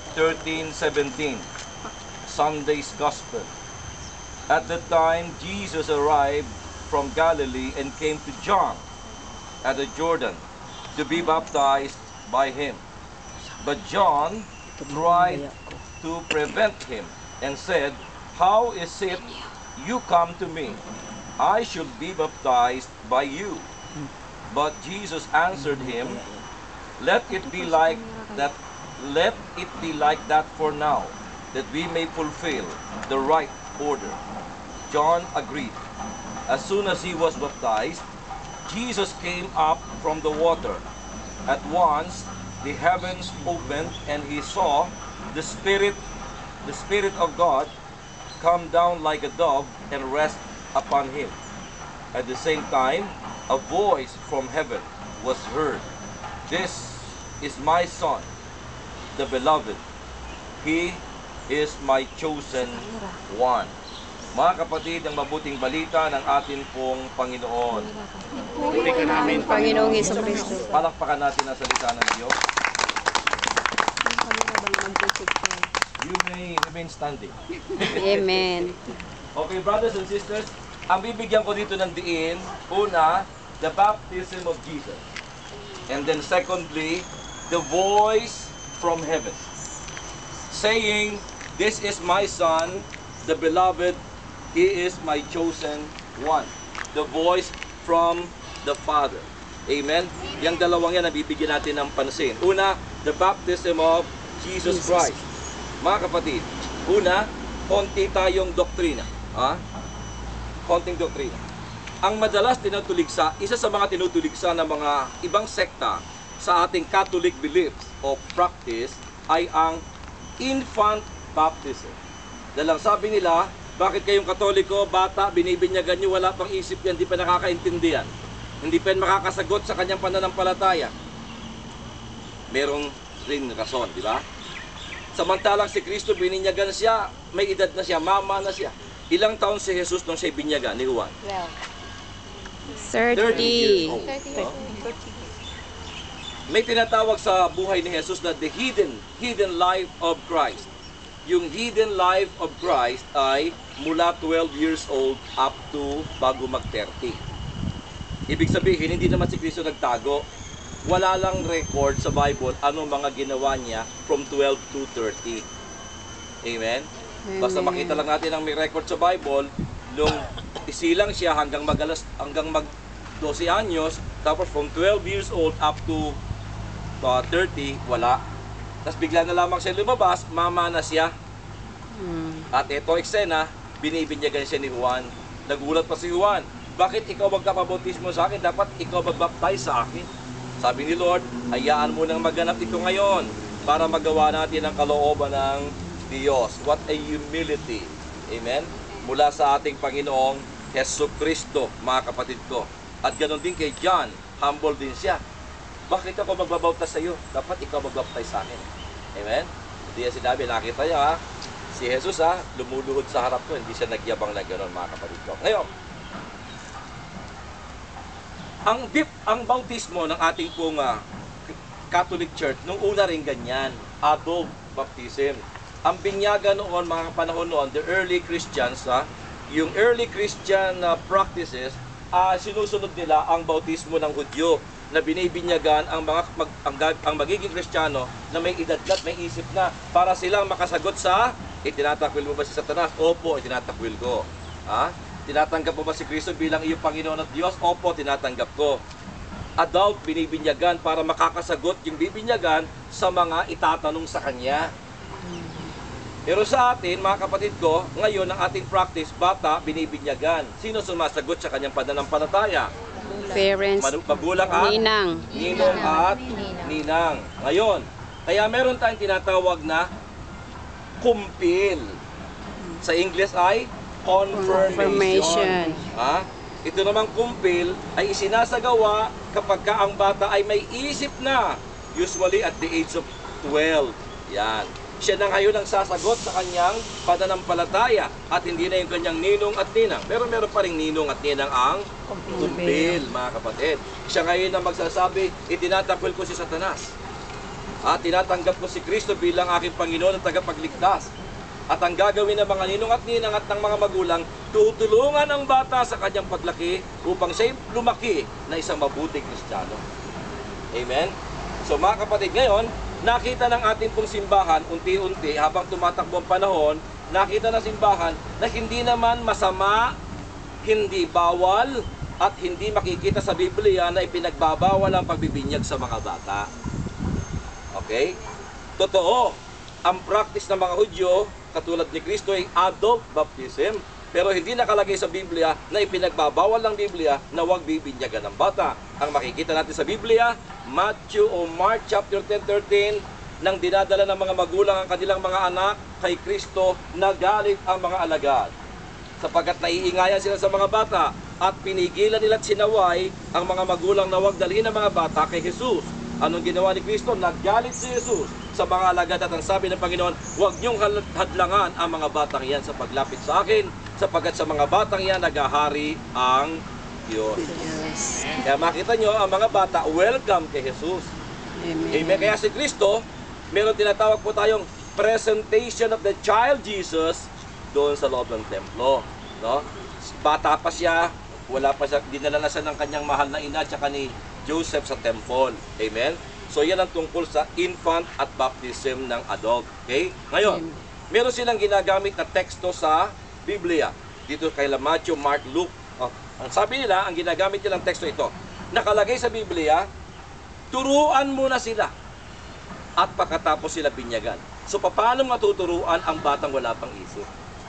13:17, Sunday's Gospel. At the time, Jesus arrived from Galilee and came to John at the Jordan to be baptized by him. But John tried to prevent him and said, "How is it you come to me? I should be baptized by you." But Jesus answered him, Let it be like that for now, that we may fulfill the right order." John agreed. As soon as he was baptized, Jesus came up from the water. At once, the heavens opened, and he saw the Spirit of God come down like a dove and rest upon him. At the same time, a voice from heaven was heard. "This is my Son, the Beloved. He is my chosen one." Mga kapatid, ang mabuting balita ng atin pong Panginoon. Puri ka namin, Panginoong Hesukristo. Palakpakan natin ang salita ng Diyos. You may remain standing. Amen. Okay, brothers and sisters, ang bibigyan ko dito ng diin, una, the baptism of Jesus. And then secondly, the voice from heaven, saying, "This is my Son, the Beloved. He is my chosen one." The voice from the Father. Amen? Yang dalawang yan, nabibigyan natin ng pansin. Una, the baptism of Jesus Christ. Mga kapatid, una, konti tayong doktrina. Konting doktrina. Ang madalas tinutuligsa, isa sa mga tinutuligsa ng mga ibang sekta sa ating Catholic beliefs o practice ay ang infant baptism. Dahil ang sabi nila, bakit kayong Katoliko, bata, binibinyagan nyo, wala pang isip yan, hindi pa nakakaintindihan. Hindi pa makakasagot sa kanyang pananampalataya. Merong rin rason, di ba? Samantalang si Kristo, bininyagan siya, may edad na siya, mama na siya. Ilang taon si Jesus nung siya binyagan ni Juan? 30 years 30. old. May tinatawag sa buhay ni Jesus na the hidden life of Christ. Yung hidden life of Christ ay mula 12 years old up to bago mag-30. Ibig sabihin, hindi naman si Kristo nagtago. Wala lang record sa Bible ano mga ginawa niya from 12 to 30. Amen? Basta makita lang natin ang may record sa Bible, nung isilang siya hanggang mag 12 anyos, tapos from 12 years old up to 30, wala. Tapos bigla na lamang siya lumabas, mama na siya. At ito eksena, binibinyagan siya ni Juan. Nagulat pa si Juan, bakit ikaw magkapabautismo sa akin? Dapat ikaw magbaptize sa akin. Sabi ni Lord, hayaan mo nang maganap ito ngayon para magawa natin ang kalooban ng Diyos. What a humility. Amen? Mula sa ating Panginoong Hesukristo, mga kapatid ko. At ganoon din kay John, humble din siya. Bakit ako magbabautas sa iyo? Dapat ikaw magbaptize sa akin. Amen? Hindi niya sinabi, nakita niya si Jesus lumuluhod sa harap ko, hindi siya nagyabang na ganoon, mga kapatid ko. Ngayon, ang bautismo ng ating pong Catholic Church, nung una rin ganyan, adult baptism. Ang binyaga noon, mga panahon noon, the early Christians, yung early Christian practices, sinusunod nila ang bautismo ng Hudyo, na binibinyagan ang magiging Kristiyano na may edad at may isip na, para silang makasagot sa, itinatakwil mo ba si Satanas? Opo, itinatakwil ko. Tinatanggap mo ba si Kristo bilang iyong Panginoon at Diyos? Opo, tinatanggap ko. Adult, binibinyagan para makakasagot yung bibinyagan sa mga itatanong sa Kanya. Pero sa atin, mga kapatid ko, ngayon ang ating practice, bata, binibinyagan. Sino sumasagot sa kanyang pananampalataya? Parents, Magulang at ninang. ninong at ninang. Ngayon, kaya meron tayong tinatawag na kumpil. Sa English ay confirmation. Ito namang kumpil ay isinasagawa kapag ang bata ay may isip na, usually at the age of 12. Yan. Siya na ngayon ang sasagot sa kanyang pananampalataya at hindi na yung kanyang ninong at ninang. Pero meron pa rin ninong at ninang ang kumpil, mga kapatid. Siya ngayon ang magsasabi, itinatakwil ko si Satanas. At tinatanggap ko si Kristo bilang aking Panginoon at tagapagligtas. At ang gagawin ng mga ninong at ninang at ng mga magulang, tutulungan ang bata sa kanyang paglaki upang siya lumaki na isang mabuting Kristiyano. Amen? So mga kapatid, ngayon, nakita ng ating pong simbahan, unti-unti, habang tumatakbo ang panahon, nakita ng simbahan na hindi naman masama, hindi bawal, at hindi makikita sa Biblia na ipinagbabawal ang pagbibinyag sa mga bata. Okay? Totoo, ang practice ng mga Hudyo, katulad ni Kristo, ay adult baptism. Pero hindi nakalagay sa Biblia na ipinagbabawal ng Biblia na huwag bibinyagan ng bata. Ang makikita natin sa Biblia, Matthew o Mark chapter 10-13, nang dinadala ng mga magulang ang kanilang mga anak kay Kristo, nagalit ang mga alagad. Sapagkat naiingayan sila sa mga bata at pinigilan nila at sinaway ang mga magulang na huwag dalhin ang mga bata kay Jesus. Anong ginawa ni Kristo? Naggalit si Jesus sa mga alagad at ang sabi ng Panginoon, huwag niyong hadlangan ang mga batang yan sa paglapit sa akin, sapagkat sa mga batang yan naghahari ang Diyos. Yes. Kaya makita nyo, ang mga bata, welcome kay Jesus. Amen. Amen. Kaya si Kristo, meron tinatawag po tayong presentation of the child Jesus doon sa loob ng templo. No? Bata pa siya, wala pa siya, dinala na siya ng kanyang mahal na ina at saka ni Joseph sa temple. Amen? So yan ang tungkol sa infant at baptism ng adult. Okay? Ngayon, meron silang ginagamit na teksto sa Biblia. Dito kay Matthew, Mark, Luke. Oh, ang sabi nila, ang ginagamit nilang teksto ito, nakalagay sa Biblia, turuan muna sila at pagkatapos sila binyagan. So paano matuturuan ang batang wala pang isip?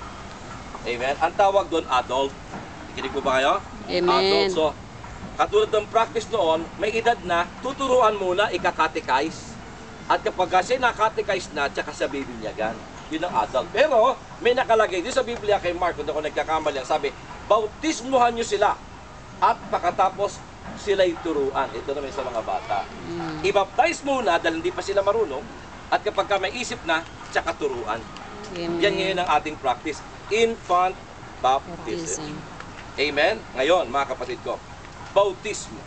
Amen? Ang tawag doon, adult. Ikinig po ba kayo? Amen. Adult. So, katulad ng practice noon, may edad na, tuturuan muna, ikakatekize. At kapag kasi nakatekize na, tsaka sa bibinyagan. Yun ang adult. Pero, may nakalagay din sa Biblia kay Mark, kung ako nagkakamali, sabi, bautismuhan nyo sila. At pagkatapos, sila'y turuan. Ito naman sa mga bata. I-baptize muna dahil hindi pa sila marunong. At kapag ka may isip na, tsaka turuan. Amen. Yan ngayon ang ating practice. Infant baptism. Amen? Ngayon, mga kapatid ko, bautismo.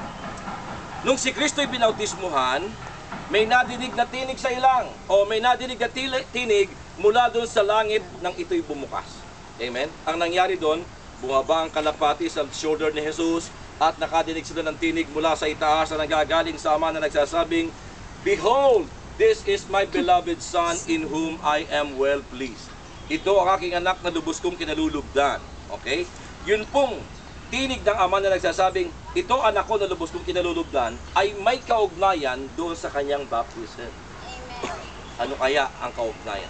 Nung si Kristo'y binautismuhan, may nadinig na tinig sa ilang, o may nadinig na tinig mula doon sa langit nang ito'y bumukas. Amen? Ang nangyari doon, bumaba ang kalapati sa shoulder ni Jesus at nakadinig sila ng tinig mula sa itaas na nagagaling sa Ama na nagsasabing, Behold, this is my beloved Son in whom I am well pleased. Ito ang aking anak na lubos kong kinalulugdan. Okay? Yun pong tinig ng Ama na nagsasabing, ito anak ko na lubos kong kinalulugdan, ay may kaugnayan doon sa kanyang baptism. Ano kaya ang kaugnayan?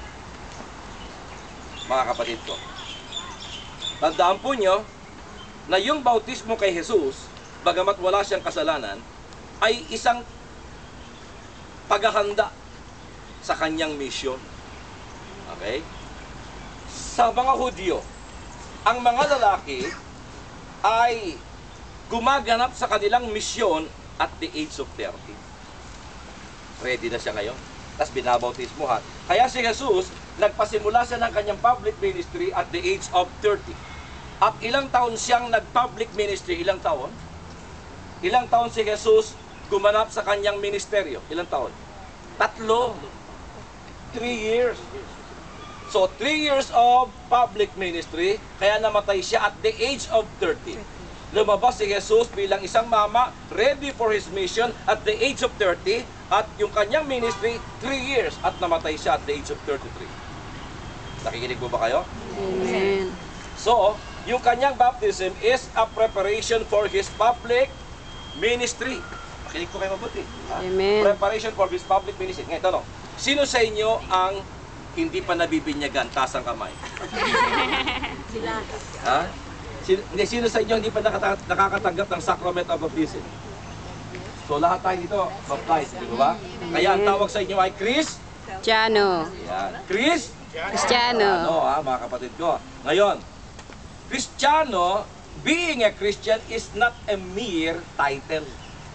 Mga kapatid ko, tandaan po nyo na yung bautismo kay Jesus, bagamat wala siyang kasalanan, ay isang paghahanda sa kanyang misyon. Okay? Sa mga Hudyo, ang mga lalaki ay gumaganap sa kanilang misyon at the age of 30. Ready na siya ngayon. Tapos binabautismuhan. Kaya si Jesus, nagpasimula siya ng kanyang public ministry at the age of 30. At ilang taon siyang nag-public ministry? Ilang taon? Ilang taon si Jesus gumanap sa kanyang ministeryo? Ilang taon? 3. 3 years. So, 3 years of public ministry, kaya namatay siya at the age of 30. Lumabas si Jesus bilang isang mama, ready for his mission at the age of 30, at yung kanyang ministry, 3 years, at namatay siya at the age of 33. Nakikinig po ba kayo? Amen. So, yung kanyang baptism is a preparation for his public ministry. Makinig po kayo mabuti. Amen. Preparation for his public ministry. Ngayon, tanong, sino sa inyo ang hindi pa nabibinyagan? Taas ang kamay. Sila. Ha? Sino sa inyo hindi pa nakakatanggap ng sacrament of baptism? So lahat tayo dito, baptized, di ba? Kaya ang tawag sa inyo ay Cristiano. Yan. Chris? Cristiano. Mga kapatid ko. Ngayon, Cristiano, being a Christian is not a mere title.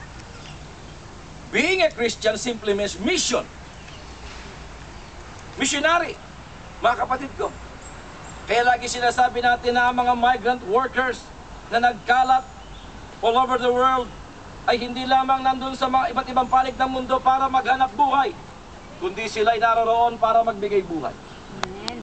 Being a Christian simply means mission. Missionary. Mga kapatid ko. Kaya lagi sinasabi natin na ang mga migrant workers na nagkalat all over the world ay hindi lamang nandun sa mga iba't ibang panig ng mundo para maghanap buhay, kundi sila ay naroroon para magbigay buhay.